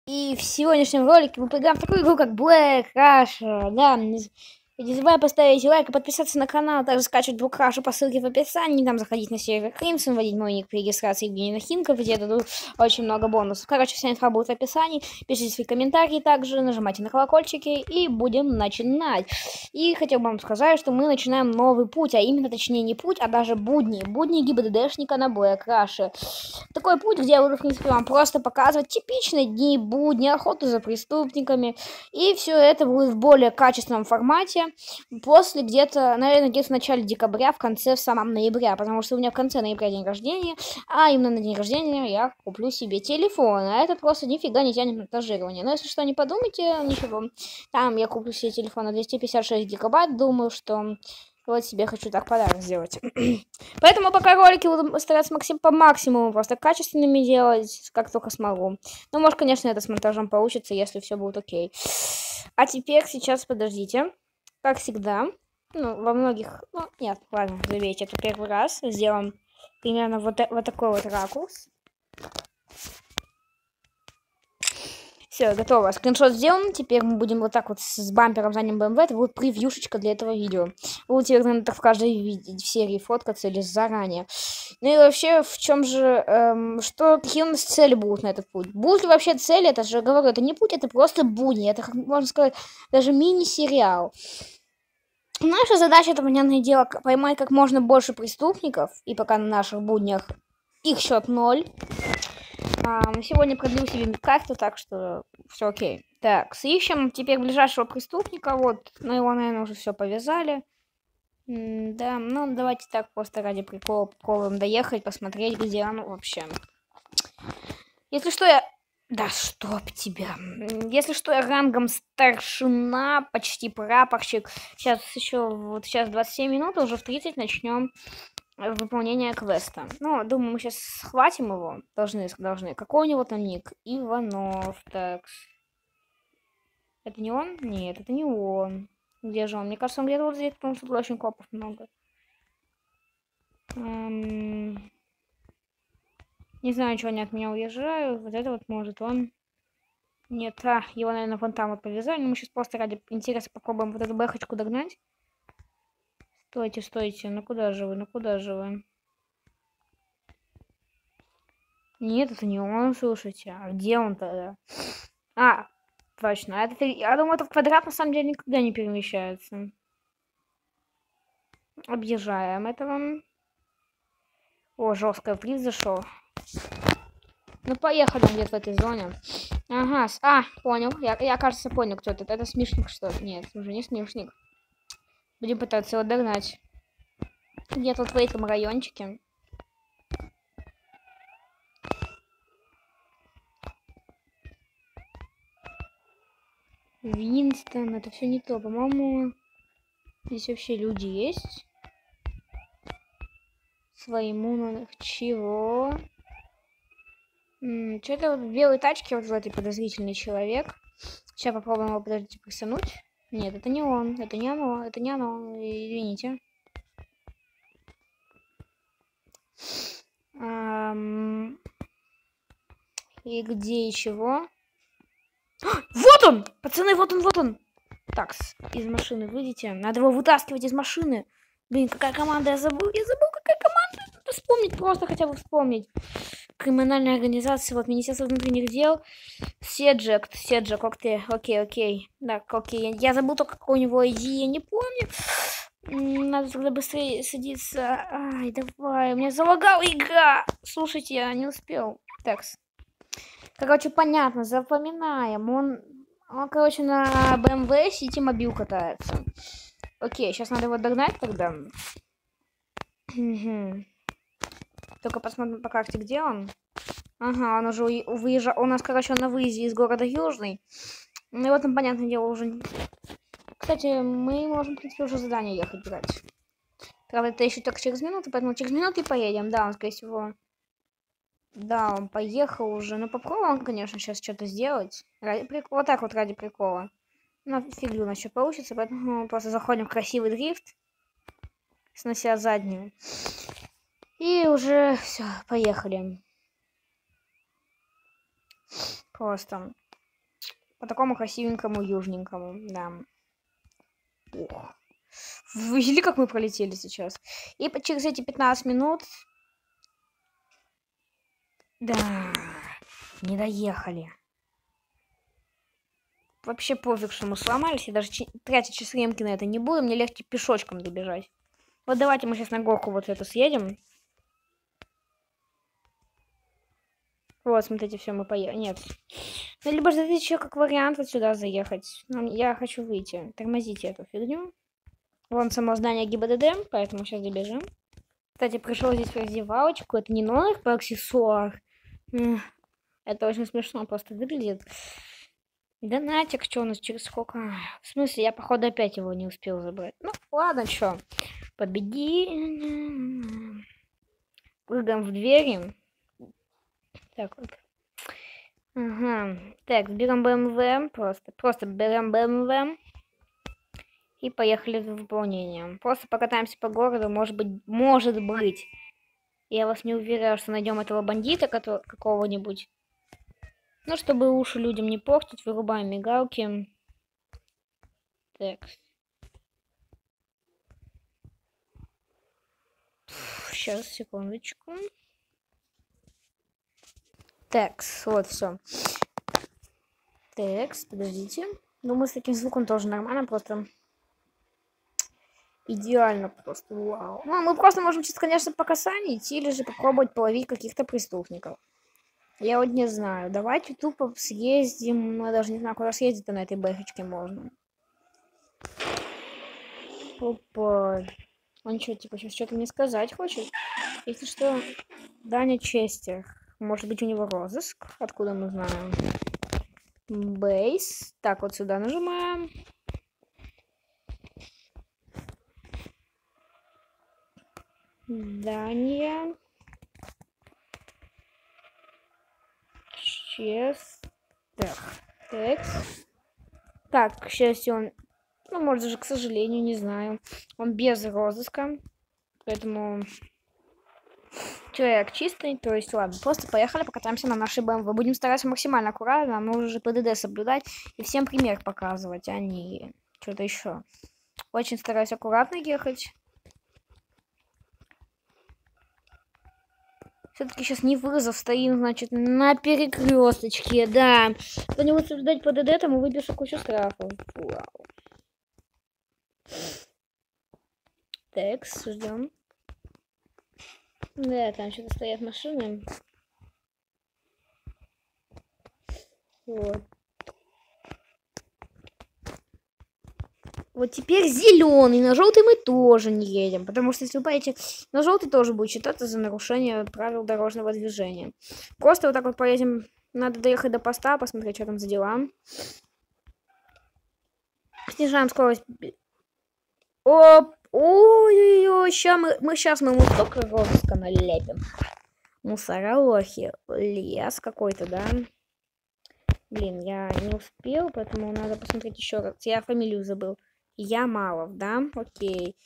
И в сегодняшнем ролике мы поиграем в такую игру, как Black Russia. Да, не забывай поставить лайк и подписаться на канал, также скачивать Black Russia по ссылке в описании, там заходить на сервер Crimson, вводить мой ник при регистрации Евгений Нахимков, где я дадут очень много бонусов. Короче, вся инфа будет в описании, пишите свои комментарии также, нажимайте на колокольчики и будем начинать. И хотел бы вам сказать, что мы начинаем новый путь, а именно, точнее, не путь, а даже будни ГИБДДшника на Black Russia. Такой путь, где я буду, в принципе, вам просто показывать типичные дни будни, охоту за преступниками. И все это будет в более качественном формате. После где-то, наверное, где-то в начале декабря, в конце, в самом ноября. Потому что у меня в конце ноября день рождения. А именно на день рождения я куплю себе телефон. А это просто нифига не тянет на тажирование. Но если что, не подумайте, ничего. Там я куплю себе телефон на 256 гигабайт. Думаю, что... Вот себе хочу так подарок сделать. Поэтому пока ролики буду стараться по максимуму просто качественными делать, как только смогу. Ну, может, конечно, это с монтажом получится, если все будет окей. А теперь, сейчас, подождите. Как всегда, ну, во многих... Ну, нет, ладно, забейте, это первый раз. Сделаем примерно вот такой вот ракурс. Все, готово. Скриншот сделан. Теперь мы будем вот так вот с бампером задним BMW. Это будет превьюшечка для этого видео. Будете, наверное, так в каждой серии фоткаться или заранее. Ну и вообще, в чем же... какие у нас цели будут на этот путь? Будут ли вообще цели? Это же, говорю, это не путь, это просто будни. Это, как можно сказать, даже мини-сериал. Наша задача, это, понятное дело, поймать как можно больше преступников. И пока на наших буднях их счет 0. Сегодня продлил себе карту, так что все окей. Так, ищем теперь ближайшего преступника. Вот, на его, наверное, уже все повязали. Да, ну давайте так просто ради прикола попробуем доехать, посмотреть, где он вообще. Если что, я... Да чтоб тебя. Если что, я рангом старшина, почти прапорщик. Сейчас еще, вот сейчас 27 минут, уже в 30 начнем выполнение квеста. Ну, думаю, мы сейчас схватим его. Должны. Какой у него там ник? Иванов. Так. Это не он? Нет, это не он. Где же он? Мне кажется, он где-то вот здесь, потому что тут очень копов много. Не знаю, чего они от меня уезжают. Вот это вот может он. Нет, его, наверное, вон там вот повязали. Мы сейчас просто ради интереса попробуем вот эту бэхочку догнать. Стойте. Ну куда же вы? Нет, это не он, слушайте. А где он тогда? Точно. Я думаю, этот квадрат на самом деле никогда не перемещается. Объезжаем этого. О, жесткий приз зашел. Ну, поехали где-то в этой зоне. Ага, понял. Я, кажется, понял, кто это. Это смешник, что ли? Нет, уже не смешник. Будем пытаться его догнать. Где-то вот в этом райончике. Винстон, это все не то. По-моему, здесь вообще люди есть. Своему чего? Что-то вот в белой тачке вот в этой подозрительный человек. Сейчас попробуем его, подождите, присануть. Нет, это не он, это не оно, извините. И где и чего? Вот он! Пацаны, вот он! Так, из машины выйдите. Надо его вытаскивать из машины. Блин, какая команда, я забыл, какая команда. Надо вспомнить, просто хотя бы вспомнить. Криминальная организация, вот Министерство внутренних дел. Седжек, окей. Да, окей. Я забыл только, какой у него ID, я не помню. Надо тогда быстрее садиться. Ай, давай, у меня залагала игра. Слушайте, я не успел. Так. Короче, понятно, запоминаем. Он короче, на BMW City Mobile катается. Окей, сейчас надо его догнать тогда. Только посмотрим по карте, где он. Ага, он уже выезжал. У нас, короче, он на выезде из города Южный. Ну и вот там, понятное дело, уже... Кстати, мы можем, в принципе, уже задание ехать брать. Правда, это еще только через минуту, поэтому через минуту и поедем. Да, он, скорее всего... Да, он поехал уже. Ну, попробуем, конечно, сейчас что-то сделать. Вот так вот ради прикола. Ну, фигню у нас еще получится, поэтому мы просто заходим в красивый дрифт. Снося заднюю. И уже все, поехали. Просто. По такому красивенькому южненькому, да. Ох. Вы видели, как мы пролетели сейчас? И через эти 15 минут... Да, не доехали. Вообще пофиг, что мы сломались. Я даже тратить времени на это не буду. Мне легче пешочком добежать. Вот давайте мы сейчас на горку вот эту съедем. Вот, смотрите, все, мы поехали. Нет. Ну, либо же еще как вариант вот сюда заехать. Я хочу выйти. Тормозите эту фигню. Вон само здание ГИБДД, поэтому сейчас добежим. Кстати, пришел здесь в раздевалочку. Это не номер по аксессуар. Это очень смешно просто выглядит. Донатик, что у нас через сколько? В смысле, я, походу, опять его не успел забрать. Ну, ладно, что. Победи. Прыгаем в двери. Так вот. Ага. Так, берем БМВ. Просто берем БМВ. И поехали в выполнение. Просто покатаемся по городу. Может быть. Я вас не уверяю, что найдем этого бандита какого-нибудь. Ну, чтобы уши людям не портить, вырубаем мигалки. Так. Сейчас, секундочку. Так, вот, все. Так, подождите. Думаю, с таким звуком тоже нормально, просто... Идеально просто, вау. Ну, мы просто можем чисто, конечно, по касанию или же попробовать половить каких-то преступников. Я вот не знаю. Давайте тупо съездим. Ну, я даже не знаю, куда съездить-то на этой бэхочке можно. Опа. Он что, типа, сейчас что-то мне сказать хочет? Если что, Даня Честер. Может быть, у него розыск? Откуда мы знаем? Бейс. Так, вот сюда нажимаем. Дания. Честер. Так, к счастью, он... Ну, может, даже, к сожалению, не знаю. Он без розыска. Поэтому... Человек чистый, то есть, ладно, просто поехали, покатаемся на нашей БМВ. Будем стараться максимально аккуратно, нам нужно же ПДД соблюдать и всем пример показывать, а не что-то еще. Очень стараюсь аккуратно ехать. Все-таки сейчас не вызов, стоим, значит, на перекресточке, да. Кто не будет соблюдать ПДД, тому выпишу кучу штрафов. Вау. Так, ждем. Да, там что-то стоят машины. Вот. Вот теперь зеленый. На желтый мы тоже не едем. Потому что, если вы поедете на желтый, тоже будет считаться за нарушение правил дорожного движения. Просто вот так вот поедем. Надо доехать до поста, посмотреть, что там за дела. Снижаем скорость. Оп! Ой-ой-ой, сейчас мы ему столько розыска налепим. Мусоролохи. Лес какой-то, да? Блин, я не успел, поэтому надо посмотреть еще раз. Я фамилию забыл. Ямалов, да? Окей.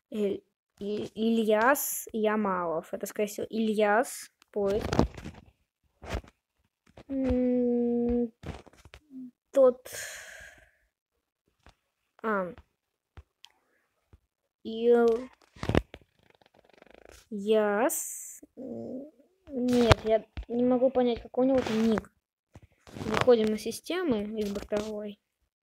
Ильяс Ямалов. Это, скорее всего, Ильяс. Поиск. Тот... Ильяс... Нет, я не могу понять, какой у него там ник. Выходим на системы из бортовой.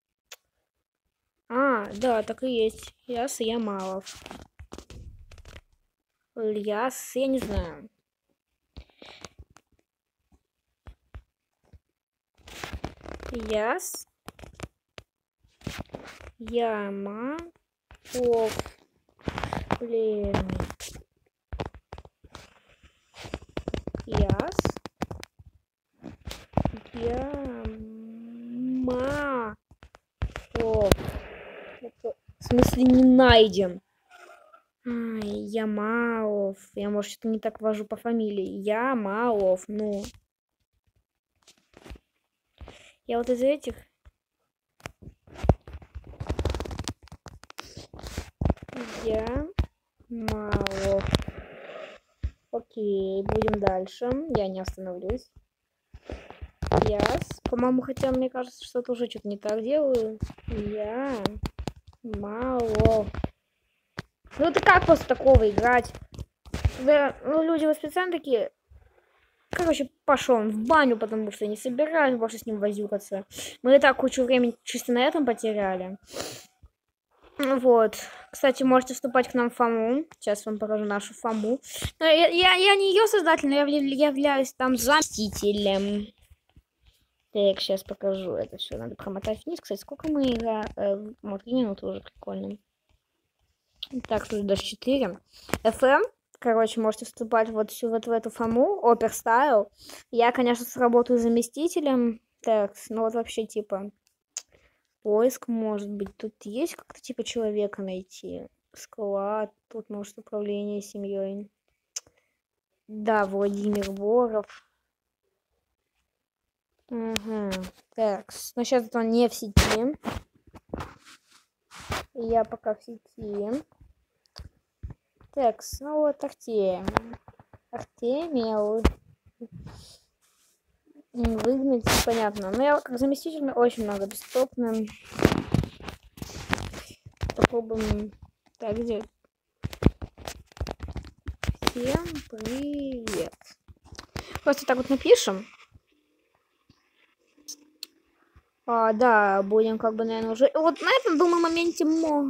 Да, так и есть. Ильяс Ямалов. Ильяс, я не знаю. Ильяс Ямалов. Блин. Ильяс Ямалов. В смысле не найден? Ямалов. Я, может, что-то не так ввожу по фамилии. Ямалов, ну. Я вот из этих... Ямалов. Окей, будем дальше. Я не остановлюсь. По-моему, хотя мне кажется, что тоже что-то не так делаю. Я мало. Ну ты как после такого играть? Да, ну люди вот специально такие. Короче, пошел он в баню, потому что не собираюсь больше с ним возюкаться. Мы и так кучу времени чисто на этом потеряли. Вот. Кстати, можете вступать к нам в Фому. Сейчас вам покажу нашу Фому. Но я не ее создатель, но я являюсь там заместителем. Так, сейчас покажу. Это все надо промотать вниз. Кстати, сколько мы играем? Вот 3 минуты уже, прикольно. Так, тут даже 4. FM. Короче, можете вступать вот в эту Фому. Оперстайл. Я, конечно, сработаю заместителем. Так, ну вот вообще, типа... Поиск, может быть. Тут есть как-то, типа, человека найти. Склад. Тут, может, управление семьей. Да, Владимир Воров. Угу. Так, но сейчас он не в сети. Я пока в сети. Так, ну вот Артемий. Артемий. Выгнать, понятно. Но я как заместитель очень много доступно. Попробуем. Так, где? Всем привет. Просто так вот напишем. Да, будем как бы, наверное, уже... Вот на этом, думаю, моменте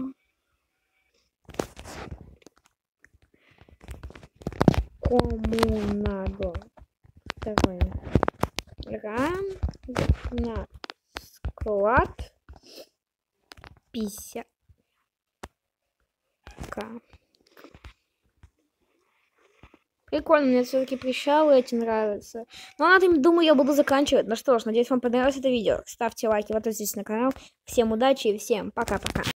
кому надо. Второй. На склад 50. Прикольно, мне все-таки прищалы эти нравятся. Но на этом, думаю, я буду заканчивать. Ну что ж, надеюсь, вам понравилось это видео. Ставьте лайки вот здесь на канал. Всем удачи и всем пока-пока.